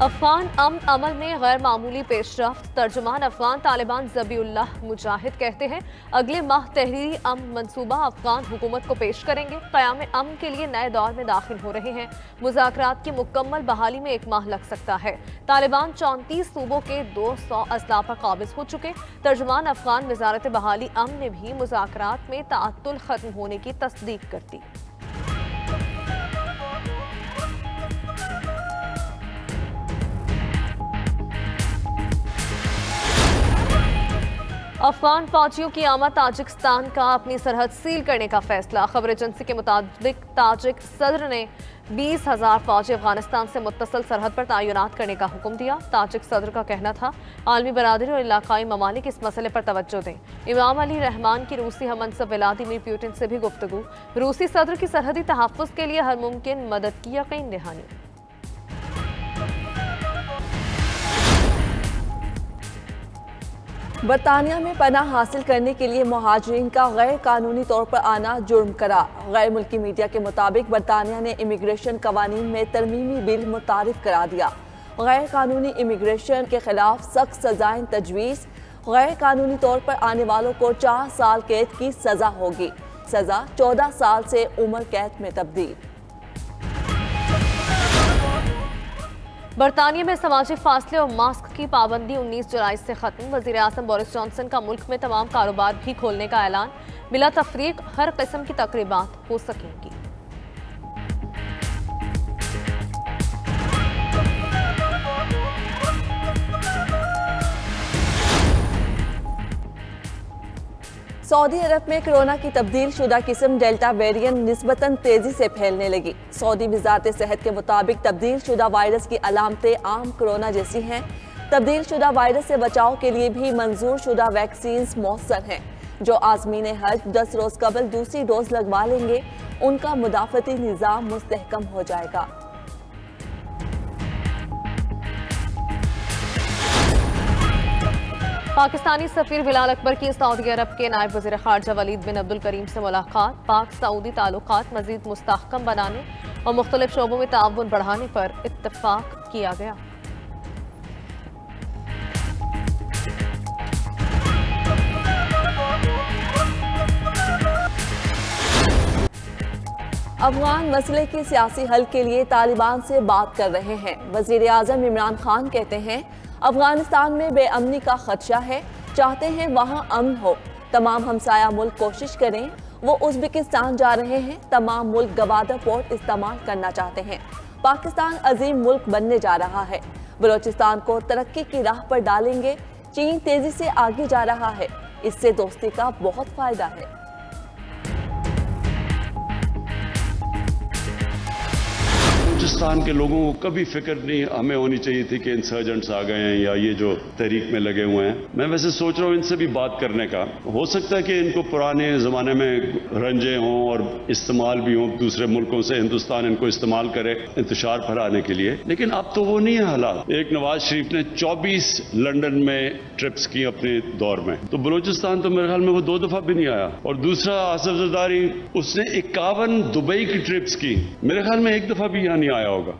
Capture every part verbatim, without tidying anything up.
अफगान अमन अमल में गैर मामूली पेशरफ्त। तर्जुमान अफगान तालिबान ज़बीउल्लाह मुजाहिद कहते हैं अगले माह तहरीरी अमन मंसूबा अफगान हुकूमत को पेश करेंगे। क़याम अमन के लिए नए दौर में दाखिल हो रहे हैं। मुज़ाकरात की मुकम्मल बहाली में एक माह लग सकता है। तालिबान चौंतीस सूबों के दो सौ असला पर काबिज हो चुके। तर्जुमान अफगान वजारत बहाली अमन ने भी मुज़ाकरात में ताअत्तुल खत्म होने की तस्दीक कर दी। अफगान फौजियों की आमद। ताजिकिस्तान का अपनी सरहद सील करने का फैसला। खबर एजेंसी के मुताबिक ताजिक सदर ने बीस हजार फौजी अफगानिस्तान से मुत्तसल सरहद पर तैनात करने का हुक्म दिया। ताजिक सदर का कहना था आलमी बरादरी और इलाकाई ममालिक इस मसले पर तवज्जो दें। इमाम अली रहमान की रूसी हममंसब व्लादिमीर पुतिन से भी गुफ्तगू। रूसी सदर की सरहदी तहफ़्फ़ुज़ के लिए हर मुमकिन मदद की यकीन दहानी। बरतानिया में पनाह हासिल करने के लिए मुहाजिरीन का गैर कानूनी तौर पर आना जुर्म करार। गैर मुल्की मीडिया के मुताबिक बरतानिया ने इमिग्रेशन कवानीन में तरमीमी बिल मुतारिफ करा दिया। गैर कानूनी इमिग्रेशन के खिलाफ सख्त सजाएं तजवीज़। गैर कानूनी तौर पर आने वालों को चार साल कैद की सजा होगी। सजा चौदह साल से उम्र कैद में तब्दील। बरतानिया में समाजी फासले और मास्क की पाबंदी उन्नीस जुलाई से खत्म। वजीर आज़म बोरिस जॉनसन का मुल्क में तमाम कारोबार भी खोलने का ऐलान। बिला तफरीक हर किस्म की तकरीबात हो सकेंगी। सऊदी अरब में कोरोना की तब्दील शुदा किस्म डेल्टा वेरिएंट निस्बतन तेजी से फैलने लगी। सऊदी वजारत सेहत के मुताबिक तब्दील शुदा वायरस की अलामतें आम कोरोना जैसी हैं। तब्दील शुदा वायरस से बचाव के लिए भी मंजूर शुदा वैक्सीन मौसर हैं। जो आज़मीन हज दस रोज कबल दूसरी डोज लगवा लेंगे उनका मुदाफ़ती निज़ाम मुस्तहकम हो जाएगा। पाकिस्तानी सफीर बिलाल अकबर की सऊदी अरब के नायब वज़ीर ख़ारजा वलीद बिन अब्दुल करीम से मुलाकात। पाक सऊदी ताल्लुकात मज़ीद मुस्तहकम बनाने और मुख्तलिफ शोबों में ताउन बढ़ाने पर इत्तफ़ाक़ किया गया। अफगान मसले के सियासी हल के लिए तालिबान से बात कर रहे हैं। वज़ीर आज़म इमरान खान कहते हैं अफगानिस्तान में बेअमनी का खदशा है, चाहते हैं वहाँ अमन हो। तमाम हमसाया मुल्क कोशिश करें। वो उज़्बेकिस्तान जा रहे हैं। तमाम मुल्क गवादर पोर्ट इस्तेमाल करना चाहते हैं। पाकिस्तान अजीम मुल्क बनने जा रहा है। बलोचिस्तान को तरक्की की राह पर डालेंगे। चीन तेजी से आगे जा रहा है, इससे दोस्ती का बहुत फायदा है। बलूचिस्तान के लोगों को कभी फिक्र नहीं हमें होनी चाहिए थी कि इंसर्जेंट्स आ गए हैं या ये जो तहरीक में लगे हुए हैं। मैं वैसे सोच रहा हूँ इनसे भी बात करने का। हो सकता है कि इनको पुराने ज़माने में रंजे हों और इस्तेमाल भी हों, दूसरे मुल्कों से हिंदुस्तान इनको इस्तेमाल करे इंतशार फैलाने के लिए, लेकिन अब तो वो नहीं है हालात। एक नवाज शरीफ ने चौबीस लंदन में ट्रिप्स की अपने दौर में, तो बलूचिस्तान तो मेरे ख्याल में वो दो दफा भी नहीं आया। और दूसरा आसिफ जरदारी, उसने इक्यावन दुबई की ट्रिप्स की, मेरे ख्याल में एक दफा भी यहाँ नहीं आया होगा।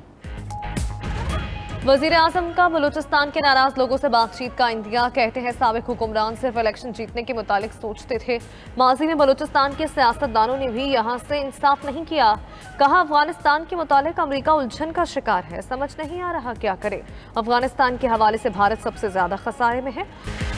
वजीर आजम का बलूचिस्तान के नाराज लोगों से बातचीत का इंदिया। कहते हैं साबिक हुक्मरान सिर्फ इलेक्शन जीतने के मुतालिक सोचते थे। माजी में बलूचिस्तान के सियासतदानों ने भी यहाँ से इंसाफ नहीं किया। कहा अफगानिस्तान के मुतालिक अमरीका उलझन का शिकार है, समझ नहीं आ रहा क्या करे। अफगानिस्तान के हवाले से भारत सबसे ज्यादा खसारे में है।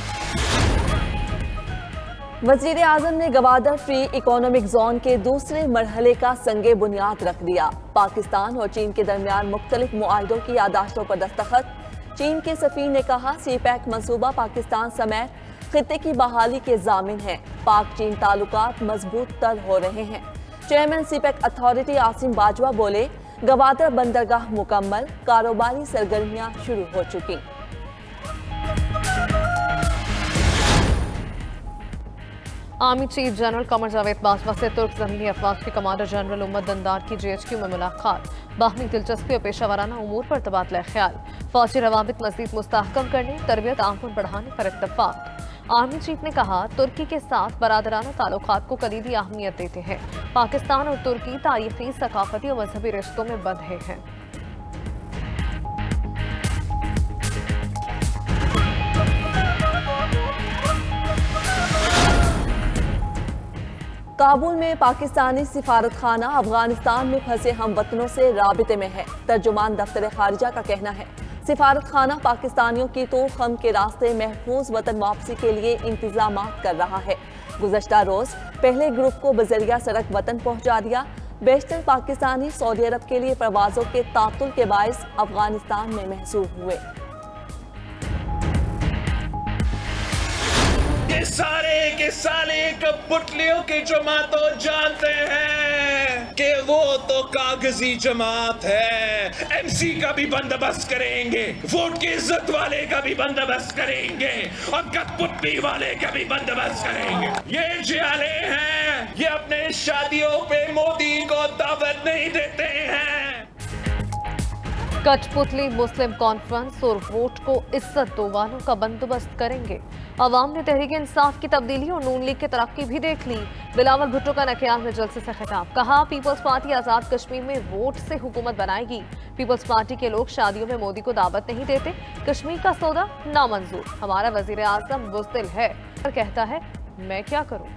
वज़ीर आज़म ने गवादर फ्री इकोनॉमिक जोन के दूसरे मरहले का संगे बुनियाद रख दिया। पाकिस्तान और चीन के दरमियान मुख्तलिफ मुआहिदों की यादाश्तों पर दस्तखत। चीन के सफीर ने कहा सी पैक मनसूबा पाकिस्तान समेत खित्ते की बहाली के जामिन है। पाक चीन ताल्लुकात मजबूत तर हो रहे हैं। Chairman CPEC authority Asim Bajwa बोले गवादर बंदरगाह मुकम्मल, कारोबारी सरगर्मियां शुरू हो चुकी। Army chief general Qamar Javed Bajwa से तुर्क ज़मीनी अफवाज के कमांडर जनरल उम्मत दंदार की जी एच क्यू में मुलाकात। बाहमी दिलचस्पी और पेशा वाराना उमूर पर तबादला ख्याल। फौजी रवाबित मज़ीद मुस्तहकम करने, तरबियत आमकुन बढ़ाने पर इत्तफाक। आर्मी चीफ ने कहा तुर्की के साथ बरादराना ताल्लुकात को कलीदी अहमियत देते हैं। पाकिस्तान और तुर्की तारीखी, सकाफती और मजहबी रिश्तों में बंधे हैं। काबुल में पाकिस्तानी सिफारत खाना अफगानिस्तान में फंसे हमवतनों से राबिते में है। तर्जुमान दफ्तर खारिजा का कहना है सिफारत खाना पाकिस्तानियों की तो हम के रास्ते महफूज वतन वापसी के लिए इंतजाम कर रहा है। गुज़श्ता रोज पहले ग्रुप को बजरिया सड़क वतन पहुंचा दिया। बेशतर पाकिस्तानी सऊदी अरब के लिए प्रवाजों के तातुल के बायस अफगानिस्तान में महसूर हुए। ये सारे के सारे कठपुतलियों की जमात तो जानते हैं कि वो तो कागजी जमात है। एमसी का भी बंदोबस्त करेंगे, वोट की इज्जत वाले का भी बंदोबस्त करेंगे और कठपुतली वाले का भी बंदोबस्त करेंगे। ये जियाले हैं, ये अपने शादियों पे मोदी को दावत नहीं देते हैं। कठपुतली मुस्लिम कॉन्फ्रेंस और वोट को इज्जत दो वालों का बंदोबस्त करेंगे। अवाम ने तहरीक इंसाफ की तब्दीली और नून लीग की तरक्की भी देख ली। बिलावल भुट्टो का नकियाल में जलसे से खिताब, कहा पीपल्स पार्टी आजाद कश्मीर में वोट से हुकूमत बनाएगी। पीपल्स पार्टी के लोग शादियों में मोदी को दावत नहीं देते। कश्मीर का सौदा नामंजूर। हमारा वजीर आजम बुज़दिल है और कहता है मैं क्या करूं।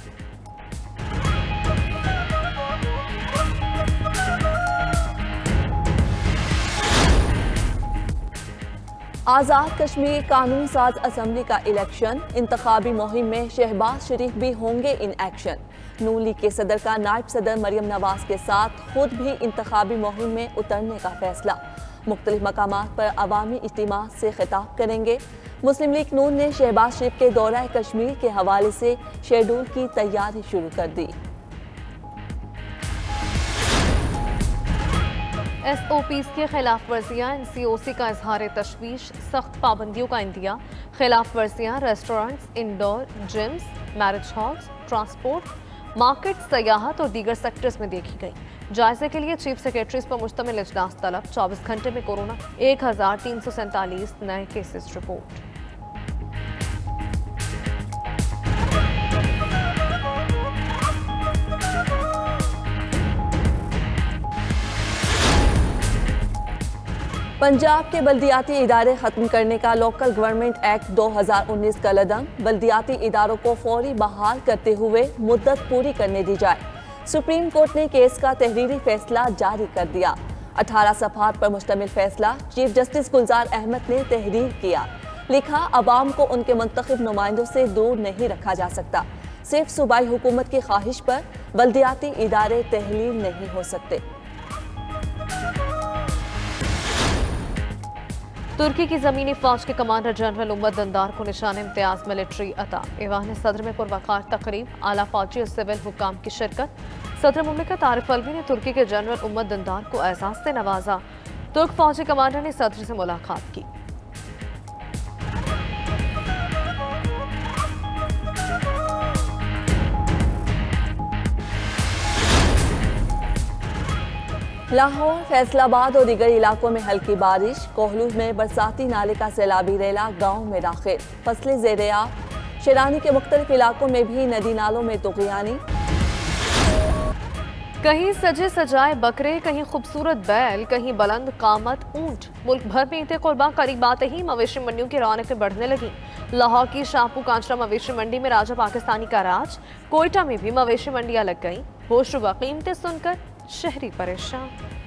आज़ाद कश्मीर कानून साज असम्बली का इलेक्शन, इंतखाबी मुहिम में शहबाज शरीफ भी होंगे इन एक्शन। नून लीग के सदर का नायब सदर मरियम नवाज के साथ खुद भी इंतखाबी मुहिम में उतरने का फैसला। मुख्तलिफ मकामात पर अवामी इज्तिमा से खिताब करेंगे। मुस्लिम लीग नून ने शहबाज शरीफ के दौरा कश्मीर के हवाले से शेड्यूल की तैयारी शुरू कर दी। एस ओ पीज़ की खिलाफ वर्जियाँ, एन सी ओ सी का इजहार तशवीश, सख्त पाबंदियों का इंदिया। खिलाफ वर्जियाँ restaurants, indoor gyms, marriage halls, transport, market, सयाहत और दीगर सेक्टर्स में देखी गई। जायजे के लिए चीफ सेक्रेटरीज पर मुश्तमिल इजलास तलब। चौबीस घंटे में कोरोना एक हजार तीन सौ सैंतालीस नए केसेस रिपोर्ट। पंजाब के बल्दियाती इदारे खत्म करने का लोकल गवर्नमेंट एक्ट दो हज़ार उन्नीस का लदम, बल्दियाती इदारों को फौरी बहाल करते हुए मुद्दत पूरी करने दी जाए। सुप्रीम कोर्ट ने केस का तहरीरी फैसला जारी कर दिया। अठारह सफ़हात पर मुश्तमिल फैसला चीफ जस्टिस गुलजार अहमद ने तहरीर किया। लिखा, अवाम को उनके मुंतखब नुमाइंदों से दूर नहीं रखा जा सकता। सिर्फ सूबाई हुकूमत की ख्वाहिश पर बल्दियाती इदारे तहलील नहीं हो सकते। तुर्की की जमीनी फौज के कमांडर जनरल उम्मत दंदार को निशान इम्तियाज मिलिट्री अता। ईवान सदर में पुरवकार तकरीब, आला फौजी और सिविल हुकाम की शिरकत। सदर मुमलिकत आरिफ अलवी ने तुर्की के जनरल उम्मत दंदार को एजाज से नवाजा। तुर्क फौजी कमांडर ने सदर से मुलाकात की। लाहौर, फैसलाबाद और दीगर इलाकों में हल्की बारिश। कोहलू में बरसाती नाले का सैलाबी रेला गांव में दाखिल। फसलें ज़ेर-ए-आब। शेरानी के मुख्तलिफ इलाकों में भी नदी नालों में तुग़यानी। कहीं सजे सजाए बकरे, कहीं खूबसूरत बैल, कहीं बुलंद कामत ऊंट। मुल्क भर में ईद कुर्बां करीब आते ही मवेशी मंडियों की रौनकें बढ़ने लगी। लाहौर की शाहपू कांचरा मवेशी मंडी में राजा पाकिस्तानी का राज। कोयटा में भी मवेशी मंडियां लग गईं। होश व कीमतें सुनकर शहरी परेशान।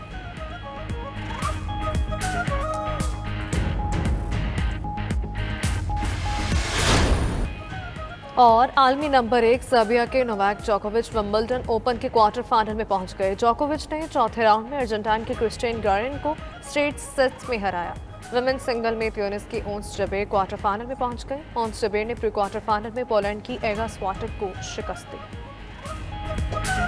और आलमी नंबर एक सर्बिया के नोवाक जोकोविच विंबलडन ओपन के क्वार्टर फाइनल में पहुंच गए। जोकोविच ने चौथे राउंड में अर्जेंटाइन के क्रिस्टियन गारिन को स्ट्रेट सेट्स में हराया। वुमेन सिंगल में ट्यूनिस की ओंस जबेर क्वार्टर फाइनल में पहुंच गए। ओंस जबेर ने प्री क्वार्टर फाइनल में पोलैंड की एगा स्वाटेक को शिकस्त दी।